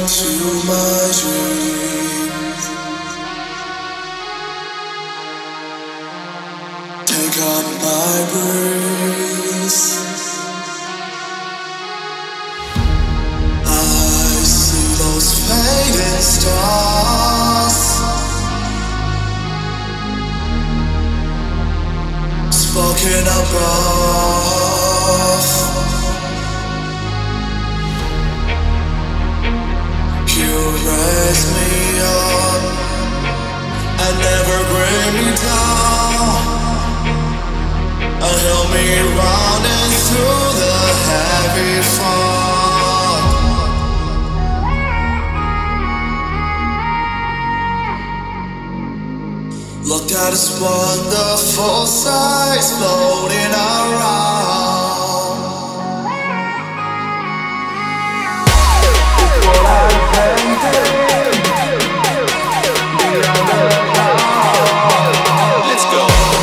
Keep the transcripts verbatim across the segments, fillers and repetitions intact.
into my dreams. Take up my breeze. I see those fading stars, spoken above. You raise me up and never bring me down, and help me round into the heavy fall. Look at this wonderful sights floating around. What I painted beyond the clouds. Let's go.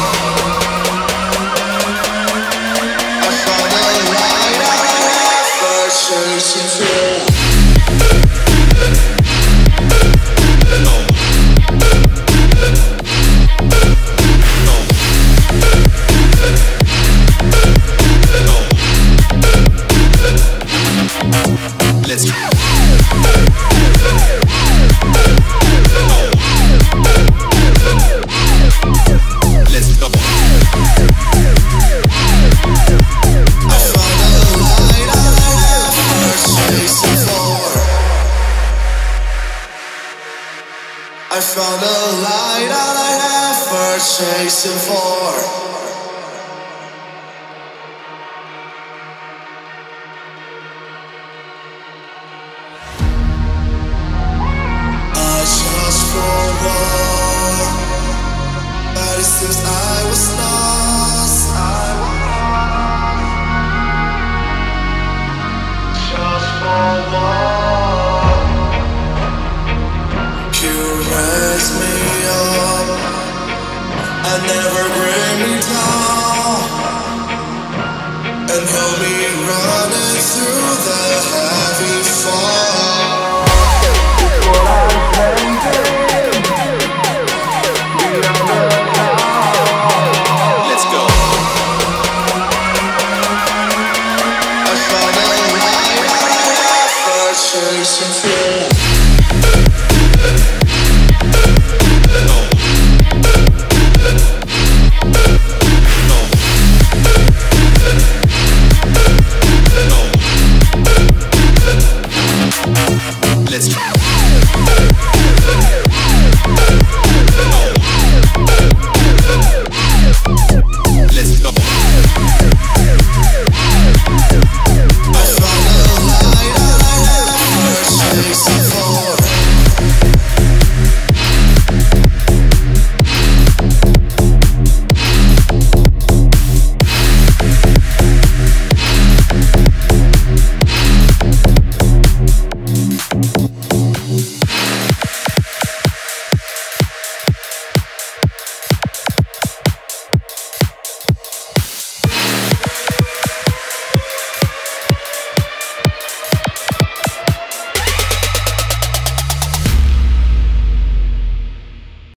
I found the light I never chasing through. Let's go. Let's go. I found the light I never chasing for. I found the light I never chasing for. Since I was lost, I was just for one. You raise me up and never bring me down.